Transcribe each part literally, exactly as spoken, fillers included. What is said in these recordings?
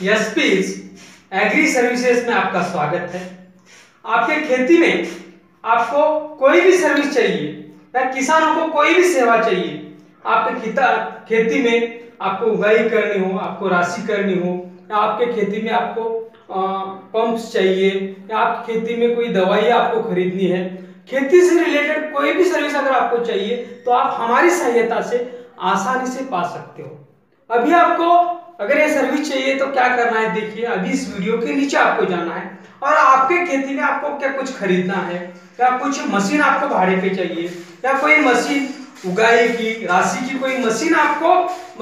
यशपीस agree services में आपका स्वागत है। आपके खेती में आपको कोई भी सर्विस चाहिए या किसानों को कोई भी सेवा चाहिए, आपके खेती में आपको उगाई करनी हो, आपको राशि करनी हो, या आपके खेती में आपको पंप्स चाहिए, या आपकी खेती में कोई दवाई आपको खरीदनी है, खेती से रिलेटेड कोई भी सर्विस अगर आपको चाहिए तो आप हमारी सहायता से आसानी से पा सकते हो। अभी आपको अगर ये सर्विस चाहिए तो क्या करना है, देखिए अभी इस वीडियो के नीचे आपको जाना है और आपके खेती में आपको क्या कुछ खरीदना है, या कुछ मशीन आपको भाड़े पे चाहिए, या कोई मशीन उगाई की राशि की कोई मशीन आपको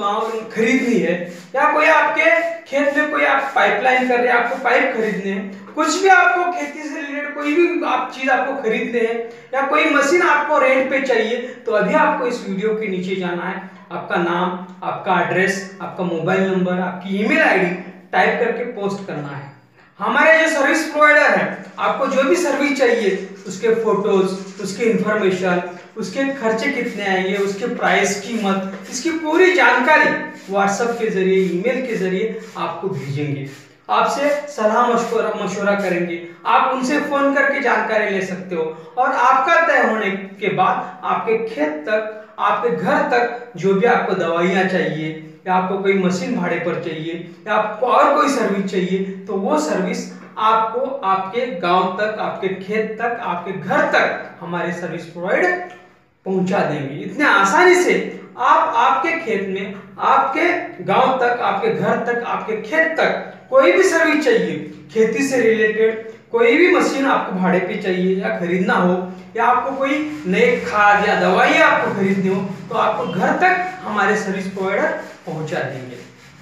खरीदनी है, या कोई आपके खेत में कोई आप पाइपलाइन कर रहे हैं, आपको पाइप खरीदने हैं, कुछ भी आपको खेती से रिलेटेड कोई भी आप चीज आपको खरीदने हैं, या कोई मशीन आपको रेंट पे चाहिए, तो अभी आपको इस वीडियो के नीचे जाना है, आपका नाम, आपका एड्रेस, आपका मोबाइल नंबर, आपकी ईमेल आईडी टाइप करके पोस्ट करना है। हमारे जो सर्विस प्रोवाइडर है, आपको जो भी सर्विस चाहिए उसके फोटोज, उसकी इंफॉर्मेशन, उसके खर्चे कितने आएंगे, उसके प्राइस, कीमत, इसकी पूरी जानकारी व्हाट्सएप के जरिए, ईमेल के जरिए आपको भेजेंगे। आपसे सलाह मशवरा मशवरा करेंगे, आप उनसे फोन करके जानकारी ले सकते हो, और आपका तय होने के बाद आपके खेत तक, आपके घर तक जो भी आपको दवाइयाँ चाहिए, या आपको कोई मशीन भाड़े पर चाहिए, या आपको और कोई सर्विस चाहिए, तो वो सर्विस आपको आपके गांव तक, आपके खेत तक, आपके घर तक हमारे सर्विस प्रोवाइडर पहुंचा देंगे। इतने आसानी से आप आपके खेत में, आपके गांव तक, आपके घर तक, आपके खेत तक कोई भी सर्विस चाहिए, खेती से रिलेटेड कोई भी मशीन आपको भाड़े पे चाहिए या खरीदना हो, या आपको कोई नए खाद या दवाई आपको खरीदनी हो, तो आपको घर तक हमारे सर्विस प्रोवाइडर पहुंचा देंगे।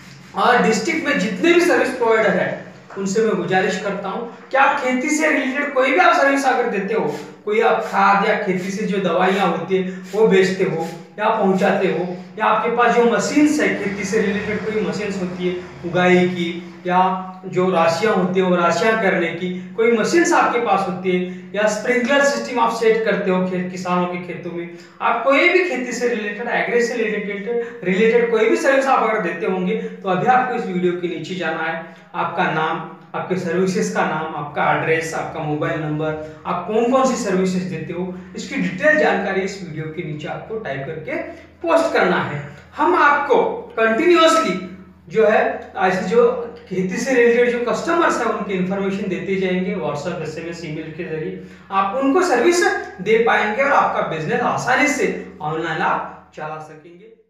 और डिस्ट्रिक्ट में जितने भी सर्विस प्रोवाइडर है उनसे मैं गुजारिश करता हूं कि आप खेती से रिलेटेड कोई भी आप सर्विस अगर देते हो, कोई आप खाद या खेती से जो दवाइयां होती है वो बेचते हो या पहुंचाते हो, या आपके पास जो मशीन्स है खेती से रिलेटेड कोई मशीन्स होती है उगाई की, या जो राशियां होती है वो राशियां करने की कोई मशीन्स आपके पास होती है, या स्प्रिंकलर सिस्टम आप सेट करते हो खेत किसानों के खेतों में, आप कोई भी खेती से रिलेटेड, एग्री से रिलेटेड रिलेटेड कोई भी सर्विस आप अगर देते होंगे, तो अभी आपको इस वीडियो के नीचे जाना है, आपका नाम, आपके सर्विसेज का नाम, आपका एड्रेस, आपका मोबाइल नंबर, आप कौन कौन सी सर्विसेज देते हो, इसकी डिटेल जानकारी इस वीडियो के नीचे आपको टाइप करके पोस्ट करना है। हम आपको कंटिन्यूअसली जो है ऐसे जो खेती से रिलेटेड जो कस्टमर्स हैं उनकी इंफॉर्मेशन देते जाएंगे, व्हाट्सएप, एसएमएस, ईमेल के जरिए आप उनको सर्विस दे पाएंगे और आपका बिजनेस आसानी से ऑनलाइन आप चला सकेंगे।